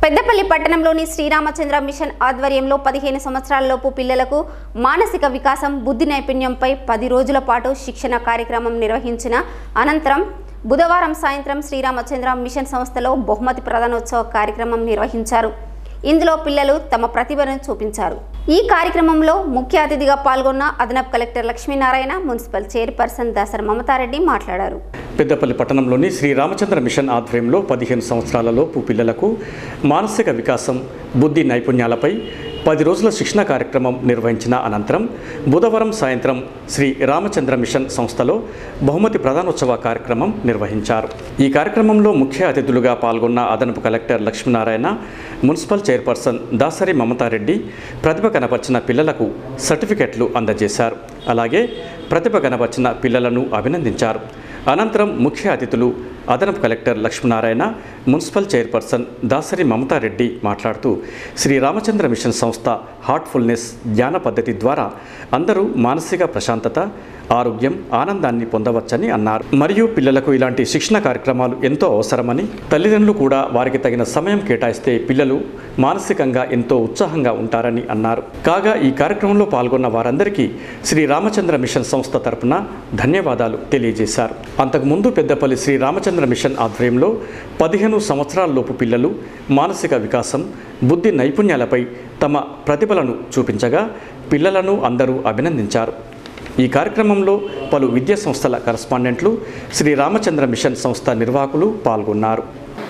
పెద్దపల్లి పట్టణంలోని శ్రీరామచంద్ర మిషన్ ఆధ్వర్యంలో 15 సంవత్సరాలలోపు పిల్లలకు మానసిక వికాసం, బుద్ధి నైపుణ్యంపై 10 రోజుల పాటు శిక్షణ కార్యక్రమం నిర్వహించిన అనంతరం బుధవారం సాయంత్రం శ్రీరామచంద్ర మిషన్ సంస్థలో బహుమతి ప్రదానోత్సవ కార్యక్రమం నిర్వహించారు. ఇందులో పిల్లలు తమ ప్రతిభను చూపించారు. ఈ కార్యక్రమంలో ముఖ్య అతిథిగా పాల్గొన్న అదనపు collector Lakshminarayana, municipal chairperson Dasari Mamatha Reddy మాట్లాడారు. పెద్దపల్లి పట్టణంలోని శ్రీరామచంద్ర మిషన్ ఆధ్వర్యంలో 15 సంవత్సరాలలోపు పిల్లలకు మానసిక వికాసం, బుద్ధి నైపుణ్యాలపై 10 రోజుల శిక్షణ కార్యక్రమం నిర్వహించిన అనంతరం బుధవారం సాయంత్రం శ్రీ రామచంద్ర మిషన్ సంస్థలో బహుమతి ప్రదానోత్సవ కార్యక్రమం నిర్వహించారు. ఈ కార్యక్రమంలో ముఖ్య అతిథులుగా పాల్గొన్న అదనపు collector Lakshminarayana, municipal chairperson Dasari Mamatha Reddy ప్రతిభ కనపర్చిన పిల్లలకు సర్టిఫికెట్లు అందజేశారు. అలాగే ప్రతిభ కనపర్చిన పిల్లలను అభినందించారు. అనంతరం ముఖ్య అతిథులు అదనపు collector Lakshminarayana, municipal chairperson Dasari Mamatha Reddy మాట్లాడుతూ శ్రీ రామచంద్ర మిషన్ సంస్థ హార్ట్ఫుల్నెస్ ధ్యాన పద్ధతి ద్వారా అందరూ మానసిక ప్రశాంతత, ఆరోగ్యం, ఆనందాన్ని పొందవచ్చని అన్నారు. మరియు పిల్లలకు ఇలాంటి శిక్షణ కార్యక్రమాలు ఎంతో అవసరమని, తల్లిదండ్రులు కూడా వారికి తగిన సమయం కేటాయిస్తే పిల్లలు మానసికంగా ఎంతో ఉత్సాహంగా ఉంటారని అన్నారు. కాగా ఈ కార్యక్రమంలో పాల్గొన్న వారందరికీ శ్రీ రామచంద్ర మిషన్ సంస్థ తరపున ధన్యవాదాలు తెలియజేశారు. అంతకుముందు పెద్దపల్లి శ్రీ రామచంద్ర మిషన్ ఆధ్వర్యంలో 15 సంవత్సరాలలోపు పిల్లలు మానసిక వికాసం, బుద్ధి నైపుణ్యాలపై తమ ప్రతిభలను చూపించగా పిల్లలను అందరూ అభినందించారు. ఈ కార్యక్రమంలో పలు విద్యా సంస్థల కరస్పాండెంట్లు, శ్రీ రామచంద్ర మిషన్ సంస్థ నిర్వాహకులు పాల్గొన్నారు.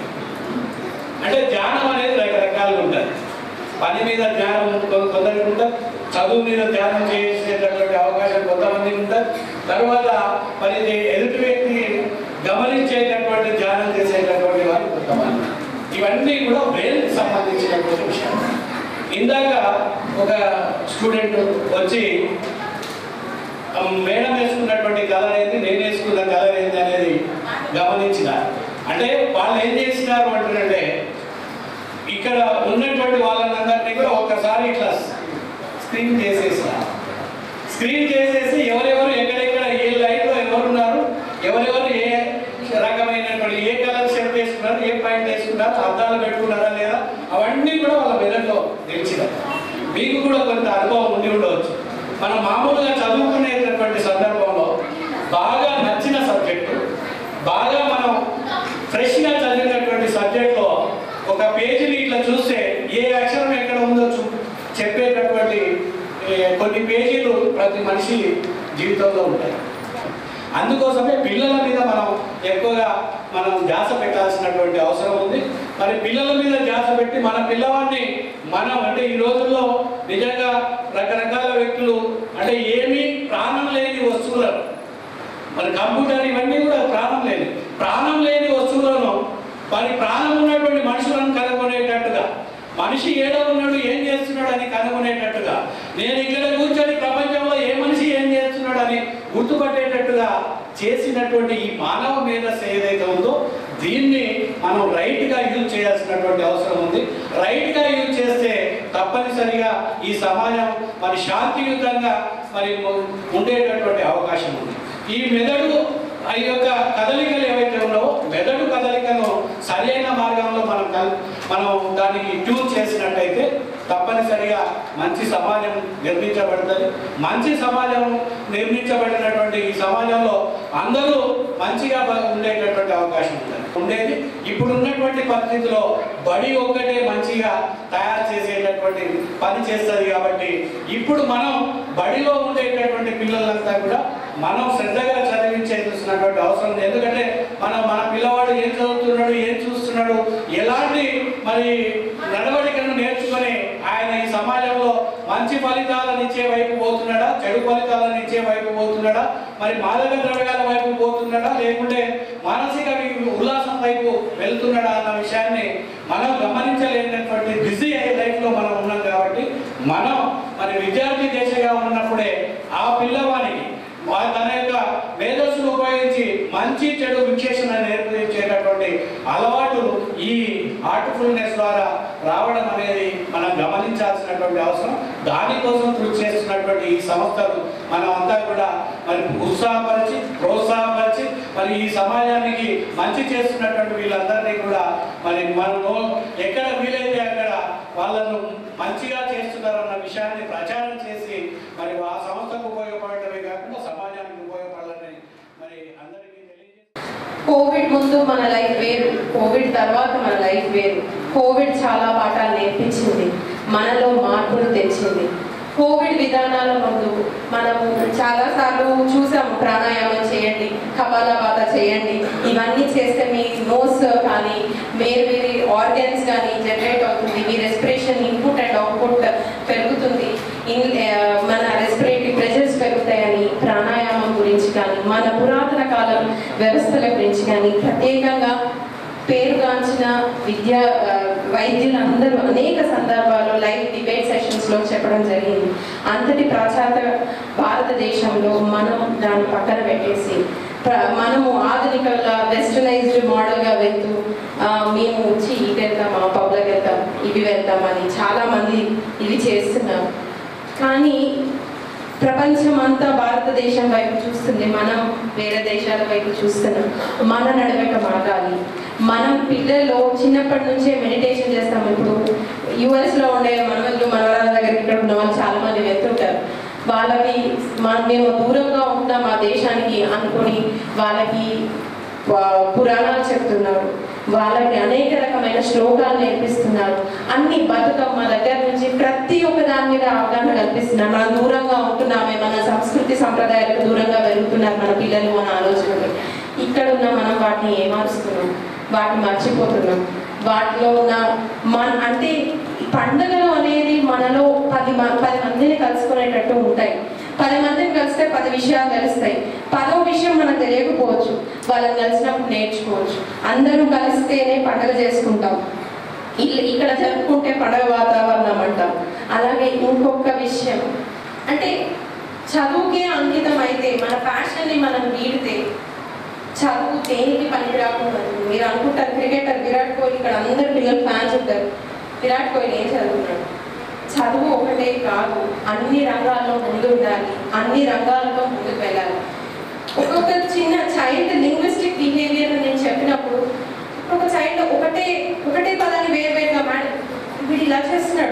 అంటే ధ్యానం అనేది రకరకాలుగా ఉంటుంది. పని మీద ధ్యానం కొందరికి ఉంటుంది, చదువు మీద ధ్యానం చేసేటటువంటి అవకాశం కొంతమందికి ఉంటుంది. తర్వాత మరి ఎదుటి వ్యక్తి గమనించేటటువంటి ధ్యానం చేసేటటువంటి వారు కొంతమంది. ఇవన్నీ కూడా బ్రెయిన్కి సంబంధించినటువంటి విషయం. ఇందాక ఒక స్టూడెంట్ వచ్చి మేడం వేసుకున్నటువంటి కలర్ ఏంది, నేను వేసుకున్న కలర్ ఏంది అనేది గమనించిన. అంటే వాళ్ళు ఏం చేసినారు అంటారంటే, ఇక్కడ ఉన్నటువంటి వాళ్ళందరినీ కూడా ఒక్కసారి ఇట్లా స్క్రీన్ చేసేసి ఎవరెవరు ఎక్కడెక్కడ ఏ లైన్లో ఎవరున్నారు, ఎవరెవరు ఏ రకమైనటువంటి ఏ కలర్ షర్ట్ వేసుకున్నారు, ఏ పాయింట్ వేసుకున్నారు, అద్దాలు పెట్టుకున్నారా లేదా, అవన్నీ కూడా వాళ్ళ మెదడులో తెలిసినారు. మీకు కూడా కొంత అనుభవం ఉండి ఉండవచ్చు. మనం మామూలుగా చదువుకునేటటువంటి సందర్భంలో బాగా నచ్చిన సబ్జెక్టు, బాగా మనం ఫ్రెష్గా చదివినటువంటి సబ్జెక్ట్లో ఒక పేజీని ఇట్లా చూస్తే ఏ అక్షరం ఎక్కడ ఉందో చెప్పేటటువంటి కొన్ని పేజీలు ప్రతి మనిషి జీవితంలో ఉంటాయి. అందుకోసమే పిల్లల మీద మనం ఎక్కువగా ధ్యాస పెట్టాల్సినటువంటి అవసరం ఉంది. మరి పిల్లల మీద ధ్యాస పెట్టి మన పిల్లవాడిని అంటే ఈ రోజుల్లో నిజంగా రకరకాల వ్యక్తులు అంటే ఏమీ ప్రాణం లేని వస్తువులను, మరి కంప్యూటర్ ఇవన్నీ కూడా ప్రాణం లేని వస్తువులను మరి ప్రాణం ఉన్నటువంటి మనుషులను కనుగొనేటట్టుగా, మనిషి ఏదో ఉన్నాడు, ఏం చేస్తున్నాడు అని కనుగొనేటట్టుగా, నేను ఇక్కడ కూర్చొని ప్రపంచంలో ఏ మనిషి ఏం చేస్తున్నాడు అని గుర్తుపట్టేటట్టుగా చేసినటువంటి ఈ మానవ మేధస్సు ఏదైతే ఉందో దీన్ని మనం రైట్గా యూజ్ చేయాల్సినటువంటి అవసరం ఉంది. రైట్గా యూజ్ చేస్తే తప్పనిసరిగా ఈ సమాజం మరి శాంతియుతంగా మరి ఉండేటటువంటి అవకాశం ఉంది. ఈ మెదడు ఈ యొక్క కదలికలు ఏవైతే ఉన్నావో మెదడు కదలికను సరైన మార్గంలో మనం దానికి ట్యూన్ చేసినట్టయితే తప్పనిసరిగా మంచి సమాజం నిర్మించబడుతుంది. మంచి సమాజం నిర్మించబడినటువంటి ఈ సమాజంలో అందరూ మంచిగా ఉండేటటువంటి అవకాశం ఉండేది. ఇప్పుడు ఉన్నటువంటి పరిస్థితిలో బడి ఒక్కటే మంచిగా తయారు చేసేటటువంటి పని చేస్తుంది. కాబట్టి ఇప్పుడు మనం బడిలో ఉండేటటువంటి పిల్లలంతా కూడా మనం శ్రద్ధగా చదివించేసినటువంటి అవసరం ఉంది. ఎందుకంటే మన పిల్లవాడు ఏం చదువుతున్నాడు, ఏం చూస్తున్నాడు, ఎలాంటి మరి నడవడికను నేర్చుకొని ఆయన ఈ సమాజంలో మంచి ఫలితాలను ఇచ్చే వైపు పోతున్నాడా, చెడు ఫలితాలను ఇచ్చే వైపు పోతున్నాడా, మరి మాదక ద్రవ్యాల వైపు పోతున్నాడా, లేకుంటే మానసిక ఉల్లాసం వైపు వెళ్తున్నాడా అన్న విషయాన్ని మనం గమనించలేనటువంటి బిజీ అయ్యే లైఫ్లో మనం ఉన్నాం. కాబట్టి మనం మరి విద్యార్థి దశగా ఉన్నప్పుడే ఆ పిల్లవానికి తన యొక్క మేధస్సును ఉపయోగించి మంచి చెడు విశ్లేషణ నేర్పించేటటువంటి అలవాటు ఈ హార్ట్ఫుల్నెస్ ద్వారా రావడం అనేది మనం గమనించాల్సినటువంటి అవసరం. దానికోసం కృషి చేస్తున్నటువంటి ఈ సంస్థలు మనం అంతా కూడా మరి ఉత్సాహపరిచి ప్రోత్సాహపరిచి మరి ఈ సమాజానికి మంచి చేస్తున్నటువంటి వీళ్ళందరినీ కూడా మరి మనం ఎక్కడ వీలైతే వాళ్ళను మంచిగా చేస్తున్నారన్న విషయాన్ని ప్రచారం చేసి మరి ఆ సంస్థకు ఉపయోగపడటమే కాకుండా సమాజానికి ఉపయోగపడాలని మరి అందరికీ తెలియజేసి కోవిడ్ ముందు మన లైఫ్ వేరు, కోవిడ్ తర్వాత మన లైఫ్ వేరు. కోవిడ్ చాలా పాఠాలు నేర్పించింది, మనలో మార్పును తెచ్చింది. కోవిడ్ విధానాల ముందు మనము చాలాసార్లు చూసాము, ప్రాణాయామం చేయండి, కపాలభాత చేయండి, ఇవన్నీ చేస్తే మీ నోస్ కానీ వేరు ఆర్గన్స్ కానీ జనరేట్ అవుతుంది, మీ రెస్పిరేషన్ ఇన్పుట్ అండ్ అవుట్పుట్ పెరుగుతుంది, మన రెస్పిరేటరీ ప్రెషర్స్ పెరుగుతాయని ప్రాణాయామం గురించి కానీ మన పురాతన కాలం వ్యవస్థల గురించి కానీ ప్రత్యేకంగా పేరుగాంచిన వైద్యులందరూ అనేక సందర్భాల్లో లైవ్ డిబేట్ సెషన్స్లో చెప్పడం జరిగింది. అంతటి పాశ్చాత్య భారతదేశంలో మనం దాన్ని పక్కన పెట్టేసి మనము ఆధునికంగా వెస్టర్నైజ్డ్ మోడల్గా వెళ్తూ మేము వచ్చి ఇటు వెళ్తాం, ఆ పబ్లకు వెళ్తాం, ఇవి వెళ్తామని చాలామంది ఇవి చేస్తున్నారు. కానీ ప్రపంచం అంతా భారతదేశం వైపు చూస్తుంది, మనం వేరే దేశాల వైపు చూస్తున్నాం. మన నడవక మారాలి. మనం పిల్లల్లో చిన్నప్పటి నుంచే మెడిటేషన్ చేస్తాం. ఇప్పుడు యుఎస్లో ఉండే మనవరాల దగ్గర ఇక్కడ ఉన్న వాళ్ళు చాలా మంది వెళ్తుంటారు. వాళ్ళకి మేము దూరంగా ఉంటాం ఆ దేశానికి అనుకుని వాళ్ళకి పురాణాలు చెప్తున్నారు, వాళ్ళకి అనేక రకమైన శ్లోకాలు నేర్పిస్తున్నారు. అన్ని బతుకమ్మ దగ్గర నుంచి ప్రతి ఒక్క దాని మీద అవగాహన కల్పిస్తున్నారు. మనం దూరంగా ఉంటున్నామే, మన సంస్కృతి సంప్రదాయాలకు దూరంగా పెరుగుతున్నారు మన పిల్లలు మన ఆలోచనలు. ఇక్కడ ఉన్న మనం వాటిని ఏమారుస్తున్నాం, వాటిని మర్చిపోతున్నాం. వాటిలో ఉన్న అంటే పండుగలు అనేది మనలో 10 మందిని కలుసుకునేటట్టు ఉంటాయి. 10 మందిని కలిస్తే 10 విషయాలు తెలుస్తాయి. 10వ విషయం మనకు తెలియకపోవచ్చు, వాళ్ళని కలిసినప్పుడు నేర్చుకోవచ్చు. అందరూ కలిస్తేనే పండుగ చేసుకుంటాం. ఇక్కడ జరుపుకుంటే పండుగ వాతావరణం అంటాం. అలాగే ఇంకొక విషయం అంటే చదువుకే అంకితం అయితే, మన ప్యాషన్ని మనం వీడితే చదువు దేనికి పని రాకుండా. మీరు అనుకుంటారు క్రికెటర్ విరాట్ కోహ్లీ, ఇక్కడ అందరు పిల్లలు ఫ్యాన్స్ ఉంటారు. విరాట్ కోహ్లీ ఏం చదువుతున్నాడు? చదువు ఒకటే కాదు, అన్ని రంగాల్లో ముందు ఉండాలి, అన్ని రంగాల్లో ముందుకు వెళ్ళాలి. ఒక్కొక్క చిన్న చైల్డ్ లింగ్విస్టిక్ బిహేవియర్ నేను చెప్పినప్పుడు ఒక చైల్డ్ ఒకటే పదాన్ని వేరువేరుగా మేడం వీడు ఇలా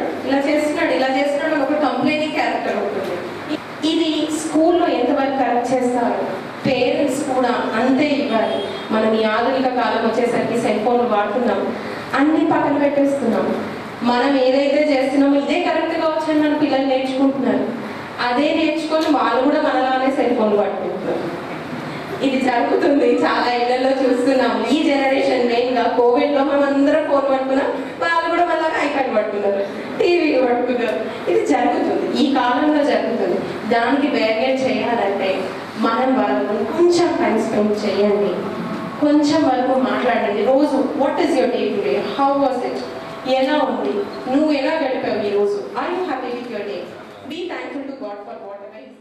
చేస్తున్నాడు ఒక కంప్లైనింగ్ క్యారెక్టర్ ఉంటుంది. ఇది స్కూల్లో ఎంతవరకు కరెక్ట్ చేస్తారు? పేరెంట్స్ కూడా అంతే ఇవ్వాలి. మనం ఈ ఆధునిక కాలం వచ్చేసరికి సెల్ ఫోన్లు వాడుతున్నాం, అన్ని పక్కన పెట్టేస్తున్నాం. మనం ఏదైతే చేస్తున్నామో ఇదే కరెక్ట్గా వచ్చని మన పిల్లలు నేర్చుకుంటున్నారు. అదే నేర్చుకొని వాళ్ళు కూడా మనలానే సెల్ ఫోన్లు పట్టుకుంటున్నారు. ఇది జరుగుతుంది, చాలా ఇళ్లలో చూస్తున్నాం. ఈ జనరేషన్ మెయిన్గా కోవిడ్లో మనం అందరం ఫోన్ పట్టుకున్నాం, వాళ్ళు కూడా మళ్ళీ ఐప్యాడ్ పట్టుకున్నారు, టీవీలు పట్టుకున్నారు. ఇది జరుగుతుంది, ఈ కాలంలో జరుగుతుంది. దానికి బ్యారియర్ చేయాలంటే మనం వాళ్ళకు కొంచెం టైం స్పెండ్ చేయండి, కొంచెం వరకు మాట్లాడండి. రోజు what is your day today, how was it, ఎలా ఉంది, నువ్వు ఎలా గడిపావు ఈరోజు, are you happy with your day, be thankful to God for what ever.